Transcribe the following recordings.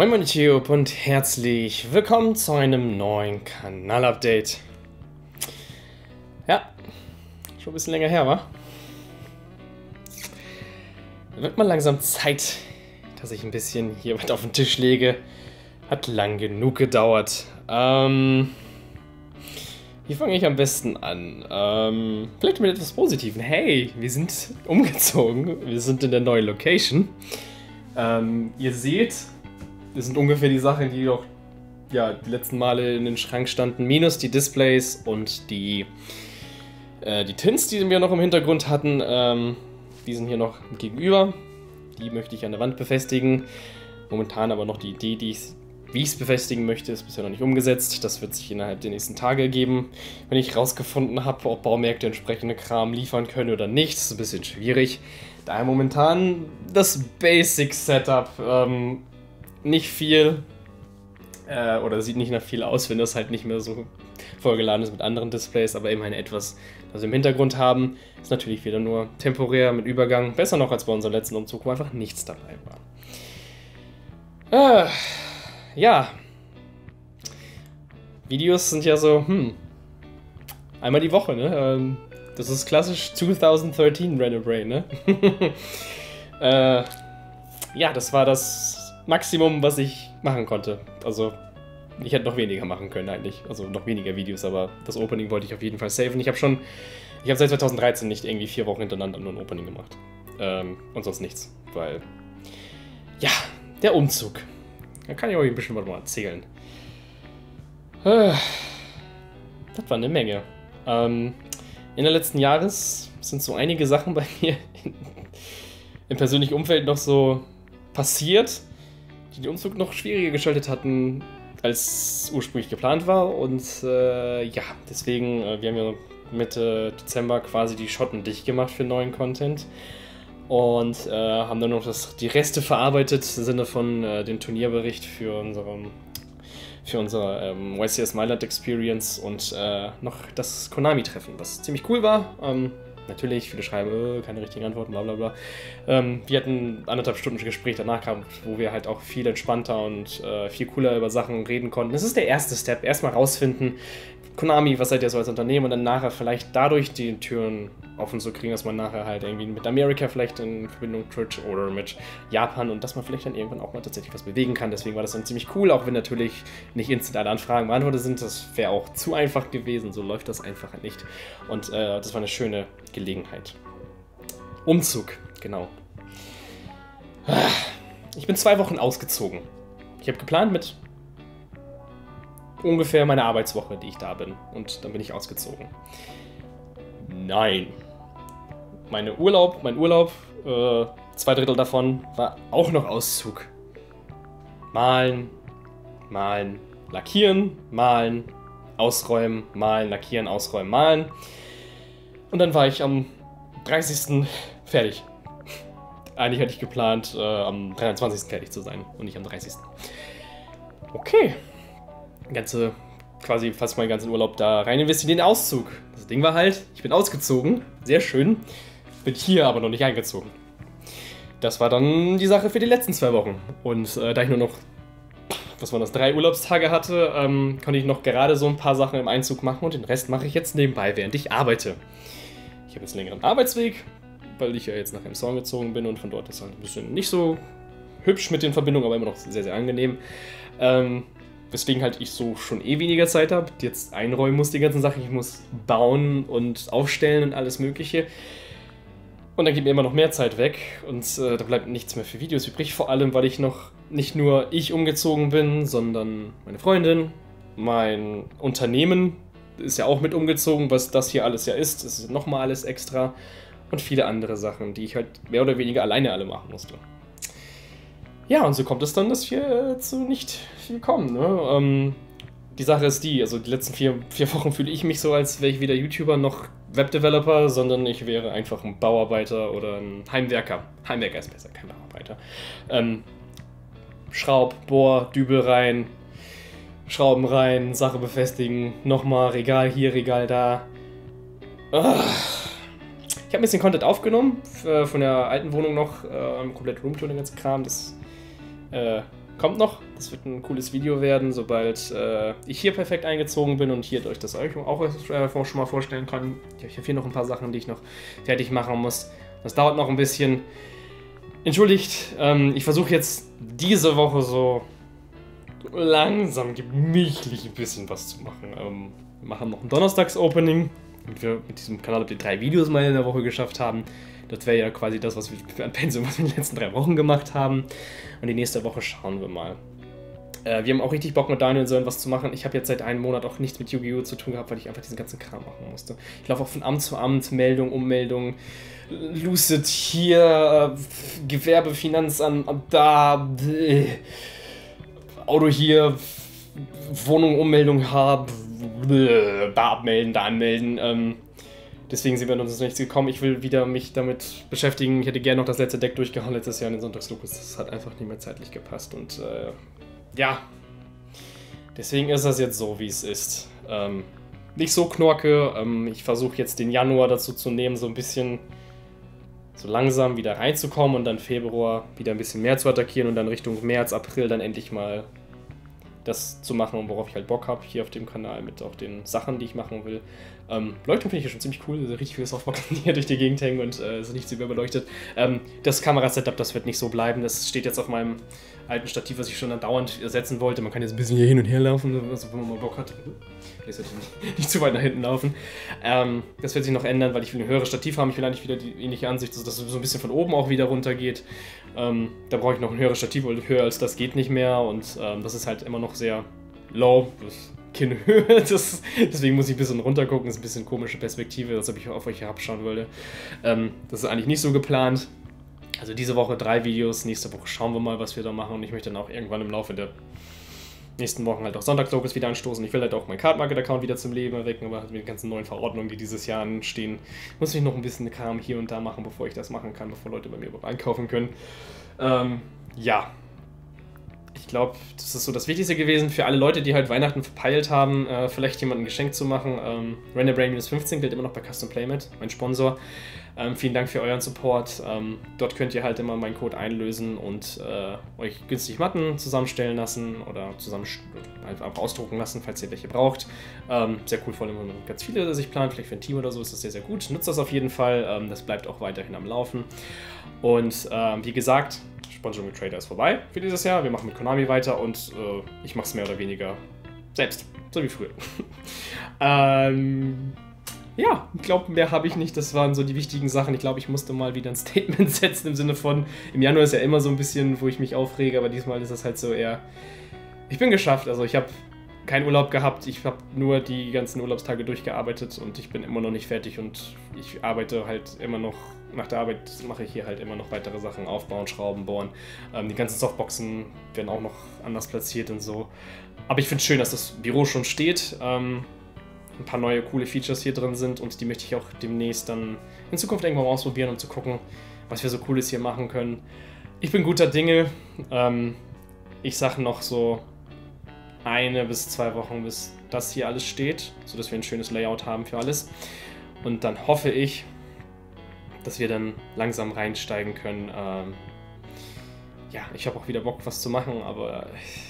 Moin Moin YouTube und herzlich willkommen zu einem neuen Kanalupdate. Ja, schon ein bisschen länger her, wa? Wird mal langsam Zeit, dass ich ein bisschen hier was auf den Tisch lege. Hat lang genug gedauert. Wie fange ich am besten an? Vielleicht mit etwas Positiven. Hey, wir sind umgezogen. Wir sind in der neuen Location. Ihr seht, das sind ungefähr die Sachen, die doch ja, die letzten Male in den Schrank standen. Minus die Displays und die Tints, die wir noch im Hintergrund hatten. Die sind hier noch gegenüber. Die möchte ich an der Wand befestigen. Momentan aber noch die Idee, wie ich es befestigen möchte, ist bisher noch nicht umgesetzt. Das wird sich innerhalb der nächsten Tage ergeben, wenn ich rausgefunden habe, ob Baumärkte entsprechende Kram liefern können oder nicht. Das ist ein bisschen schwierig. Daher momentan das Basic Setup. Nicht viel oder sieht nicht nach viel aus, wenn das halt nicht mehr so vollgeladen ist mit anderen Displays, aber immerhin etwas, das wir im Hintergrund haben. Ist natürlich wieder nur temporär mit Übergang. Besser noch als bei unserem letzten Umzug, wo einfach nichts dabei war. Ja, Videos sind ja so, einmal die Woche, ne? Das ist klassisch 2013 Random Brain, ne? Ja, das war das Maximum, was ich machen konnte. Also, ich hätte noch weniger machen können eigentlich. Also, noch weniger Videos, aber das Opening wollte ich auf jeden Fall saven. Ich habe seit 2013 nicht irgendwie 4 Wochen hintereinander nur ein Opening gemacht. Und sonst nichts, weil, ja, der Umzug. Da kann ich euch ein bisschen was mal erzählen. Das war eine Menge. In der letzten Jahres sind so einige Sachen bei mir im persönlichen Umfeld noch so passiert, die den Umzug noch schwieriger gestaltet hatten, als ursprünglich geplant war. Und ja, deswegen, wir haben ja Mitte Dezember quasi die Schotten dicht gemacht für neuen Content. Und haben dann noch die Reste verarbeitet im Sinne von dem Turnierbericht für unsere YCS Mailand Experience und noch das Konami-Treffen, was ziemlich cool war. Natürlich, viele schreiben, keine richtigen Antworten, bla bla bla. Wir hatten 1,5 Stunden Gespräch danach gehabt, wo wir halt auch viel entspannter und viel cooler über Sachen reden konnten. Das ist der erste Step, erstmal rausfinden, Konami, was seid ihr so als Unternehmen, und dann nachher vielleicht dadurch die Türen offen zu kriegen, dass man nachher halt irgendwie mit Amerika vielleicht in Verbindung tritt oder mit Japan und dass man vielleicht dann irgendwann auch mal tatsächlich was bewegen kann. Deswegen war das dann ziemlich cool, auch wenn natürlich nicht instant alle Anfragen beantwortet sind. Das wäre auch zu einfach gewesen, so läuft das einfach nicht. Und das war eine schöne Gelegenheit. Umzug, genau. Ich bin 2 Wochen ausgezogen. Ich habe geplant mit ungefähr meine Arbeitswoche, die ich da bin. Und dann bin ich ausgezogen. Nein. Mein Urlaub, 2 Drittel davon war auch noch Auszug. Malen, lackieren, malen, ausräumen, malen, lackieren, ausräumen, malen. Und dann war ich am 30. fertig. Eigentlich hatte ich geplant, am 23. fertig zu sein und nicht am 30. Okay. Quasi fast meinen ganzen Urlaub da rein investiert in den Auszug. Das Ding war halt, ich bin ausgezogen, sehr schön, bin hier aber noch nicht eingezogen. Das war dann die Sache für die letzten 2 Wochen. Und da ich nur noch, 3 Urlaubstage hatte, konnte ich noch gerade so ein paar Sachen im Einzug machen und den Rest mache ich jetzt nebenbei, während ich arbeite. Ich habe jetzt einen längeren Arbeitsweg, weil ich ja jetzt nach Emshorn gezogen bin und von dort ist halt ein bisschen nicht so hübsch mit den Verbindungen, aber immer noch sehr, sehr angenehm. Weswegen halt ich so schon weniger Zeit habe, jetzt einräumen muss die ganzen Sachen. Ich muss bauen und aufstellen und alles Mögliche. Und dann geht mir immer noch mehr Zeit weg und da bleibt nichts mehr für Videos übrig. Vor allem, weil ich noch nicht nur ich umgezogen bin, sondern meine Freundin, mein Unternehmen ist ja auch mit umgezogen, was das hier alles ja ist. Das ist nochmal alles extra und viele andere Sachen, die ich halt mehr oder weniger alleine alle machen musste. Ja, und so kommt es dann, dass wir zu nicht viel kommen. Ne? Die Sache ist also die letzten 4 Wochen fühle ich mich so, als wäre ich weder YouTuber noch Webdeveloper, sondern ich wäre einfach ein Bauarbeiter oder ein Heimwerker. Heimwerker ist besser, kein Bauarbeiter. Schraub, Bohr, Dübel rein, Schrauben rein, Sache befestigen, nochmal Regal hier, Regal da. Ich habe ein bisschen Content aufgenommen, von der alten Wohnung noch, komplett Roomtour, den ganzen Kram. Das kommt noch. Das wird ein cooles Video werden, sobald ich hier perfekt eingezogen bin und hier euch das euch auch schon mal vorstellen kann. Ich habe hier noch ein paar Sachen, die ich noch fertig machen muss. Das dauert noch ein bisschen. Entschuldigt, ich versuche jetzt diese Woche so langsam gemächlich ein bisschen was zu machen. Wir machen noch ein Donnerstags-Opening, damit wir mit diesem Kanal die 3 Videos mal in der Woche geschafft haben. Das wäre ja quasi das, was wir an Pensum in den letzten 3 Wochen gemacht haben. Und die nächste Woche schauen wir mal. Wir haben auch richtig Bock mit Daniel und so was zu machen. Ich habe jetzt seit einem Monat auch nichts mit Yu-Gi-Oh! Zu tun gehabt, weil ich einfach diesen ganzen Kram machen musste. Ich laufe auch von Amt zu Amt, Meldung, Ummeldung, Lucid hier, Gewerbe, Finanzamt, da, Auto hier, Wohnung, Ummeldung haben, da abmelden, da anmelden. Deswegen sind wir uns nichts gekommen. Ich will wieder mich damit beschäftigen. Ich hätte gerne noch das letzte Deck durchgehauen letztes Jahr in den Sonntagslokus. Das hat einfach nicht mehr zeitlich gepasst. Und ja, deswegen ist das jetzt so, wie es ist. Nicht so knorke. Ich versuche jetzt den Januar dazu zu nehmen, so ein bisschen so langsam wieder reinzukommen und dann Februar wieder ein bisschen mehr zu attackieren und dann Richtung März, April dann endlich mal das zu machen, worauf ich halt Bock habe, hier auf dem Kanal mit auch den Sachen, die ich machen will. Beleuchtung finde ich ja schon ziemlich cool, also richtig viele Softboxen, die hier durch die Gegend hängen und so nichts überbeleuchtet. Das Kamerasetup, das wird nicht so bleiben, das steht jetzt auf meinem alten Stativ, was ich schon andauernd ersetzen wollte. Man kann jetzt ein bisschen hier hin und her laufen, also wenn man mal Bock hat. Jetzt sollte ich nicht zu weit nach hinten laufen. Das wird sich noch ändern, weil ich will ein höheres Stativ haben. Ich will eigentlich wieder die ähnliche Ansicht, dass das so ein bisschen von oben auch wieder runter geht. Da brauche ich noch ein höheres Stativ, weil höher als das geht nicht mehr. Und das ist halt immer noch sehr low. Kinnhöhe. Deswegen muss ich ein bisschen runter gucken. Das ist ein bisschen komische Perspektive, als ob ich auf euch herabschauen würde. Das ist eigentlich nicht so geplant. Also diese Woche 3 Videos, nächste Woche schauen wir mal, was wir da machen. Und ich möchte dann auch irgendwann im Laufe der nächsten Wochen halt auch Sonntagslogos wieder anstoßen. Ich will halt auch meinen Card Market Account wieder zum Leben erwecken, aber halt mit den ganzen neuen Verordnungen, die dieses Jahr anstehen, muss ich noch ein bisschen Kram hier und da machen, bevor ich das machen kann, bevor Leute bei mir überhaupt einkaufen können. Ja. Ich glaube, das ist so das Wichtigste gewesen für alle Leute, die halt Weihnachten verpeilt haben, vielleicht jemandem ein Geschenk zu machen. RenderBrain-15 gilt immer noch bei Custom Playmat, mein Sponsor. Vielen Dank für euren Support. Dort könnt ihr halt immer meinen Code einlösen und euch günstig Matten zusammenstellen lassen oder einfach ausdrucken lassen, falls ihr welche braucht. Sehr cool, vor allem wenn man ganz viele sich plant, vielleicht für ein Team oder so ist das sehr, sehr gut. Nutzt das auf jeden Fall, das bleibt auch weiterhin am Laufen. Und wie gesagt, Sponsoring mit Trader ist vorbei für dieses Jahr. Wir machen mit Konami weiter und ich mache es mehr oder weniger selbst, so wie früher. Ja, ich glaube, mehr habe ich nicht. Das waren so die wichtigen Sachen. Ich glaube, ich musste mal wieder ein Statement setzen im Sinne von, im Januar ist ja immer so ein bisschen, wo ich mich aufrege, aber diesmal ist das halt so eher, ich bin geschafft. Also ich habe keinen Urlaub gehabt, ich habe nur die ganzen Urlaubstage durchgearbeitet und ich bin immer noch nicht fertig und ich arbeite halt immer noch, nach der Arbeit mache ich hier halt immer noch weitere Sachen, aufbauen, Schrauben, bohren. Die ganzen Softboxen werden auch noch anders platziert und so. Aber ich finde es schön, dass das Büro schon steht. Ein paar neue coole Features hier drin sind und die möchte ich auch demnächst dann in Zukunft irgendwann mal ausprobieren, um zu gucken, was wir so Cooles hier machen können. Ich bin guter Dinge. Ich sage noch so 1 bis 2 Wochen, bis das hier alles steht, sodass wir ein schönes Layout haben für alles. Und dann hoffe ich, dass wir dann langsam reinsteigen können. Ja, ich habe auch wieder Bock, was zu machen, aber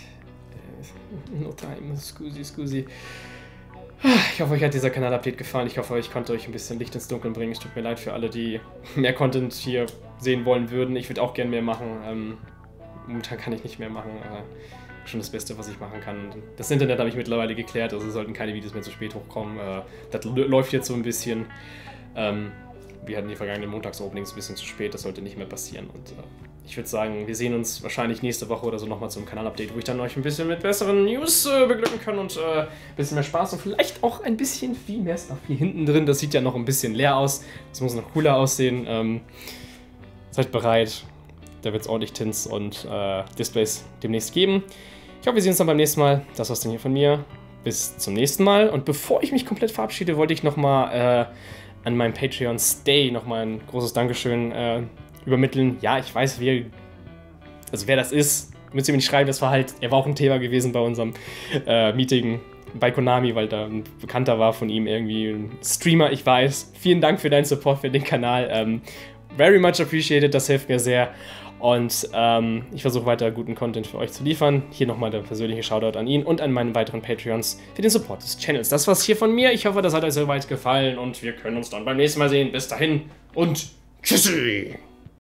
no time, scusi. Ich hoffe, euch hat dieser Kanal-Update gefallen. Ich hoffe, ich konnte euch ein bisschen Licht ins Dunkeln bringen. Es tut mir leid für alle, die mehr Content hier sehen wollen würden. Ich würde auch gerne mehr machen. Momentan kann ich nicht mehr machen, aber schon das Beste, was ich machen kann. Das Internet habe ich mittlerweile geklärt, also sollten keine Videos mehr zu spät hochkommen. Das läuft jetzt so ein bisschen. Wir hatten die vergangenen Montags-Openings ein bisschen zu spät, das sollte nicht mehr passieren. Und ich würde sagen, wir sehen uns wahrscheinlich nächste Woche oder so nochmal zum Kanal-Update, wo ich dann euch ein bisschen mit besseren News beglücken kann und ein bisschen mehr Spaß und vielleicht auch ein bisschen viel mehr Stuff hier hinten drin. Das sieht ja noch ein bisschen leer aus, das muss noch cooler aussehen. Seid bereit, da wird es ordentlich Tints und Displays demnächst geben. Ich hoffe, wir sehen uns dann beim nächsten Mal. Das war's dann hier von mir. Bis zum nächsten Mal. Und bevor ich mich komplett verabschiede, wollte ich nochmal an meinem Patreon Stay nochmal ein großes Dankeschön übermitteln. Ja, ich weiß, wer das ist, müsst ihr mir nicht schreiben, er war auch ein Thema gewesen bei unserem Meeting bei Konami, weil da ein Bekannter war von ihm, irgendwie ein Streamer, ich weiß. Vielen Dank für deinen Support für den Kanal. Very much appreciated, das hilft mir sehr. Und ich versuche weiter guten Content für euch zu liefern. Hier nochmal der persönliche Shoutout an ihn und an meinen weiteren Patreons für den Support des Channels. Das war's hier von mir. Ich hoffe, das hat euch soweit gefallen und wir können uns dann beim nächsten Mal sehen. Bis dahin und tschüssi!